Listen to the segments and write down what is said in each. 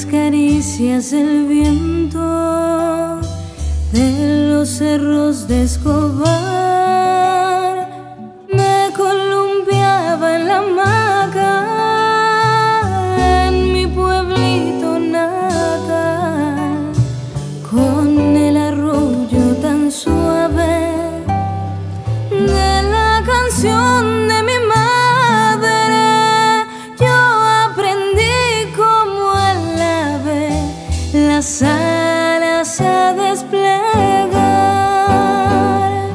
las caricias del viento de los cerros de Escobar, me columpiaba en la hamaca en mi pueblito natal, con el arroyo tan suave de la canción de mi madre. Yo aprendí como el ave las alas a desplegar.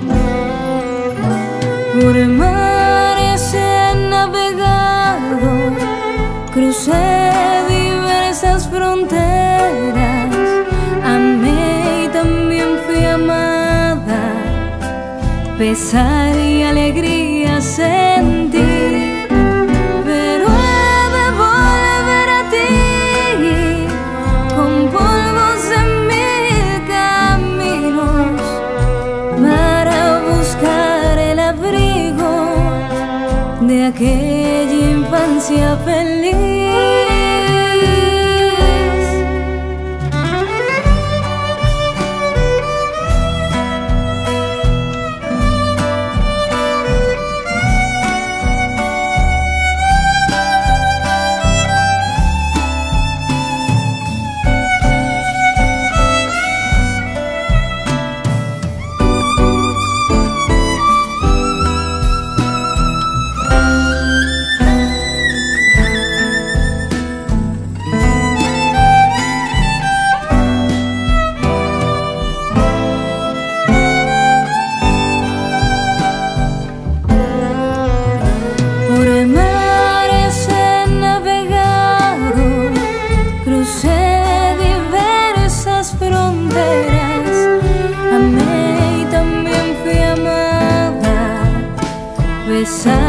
Por mares he navegado, crucé diversas fronteras, amé y también fui amada, pesar y alegría sentí, pero he de volver a ti con polvos en mil caminos para buscar el abrigo de aquella infancia feliz. Besar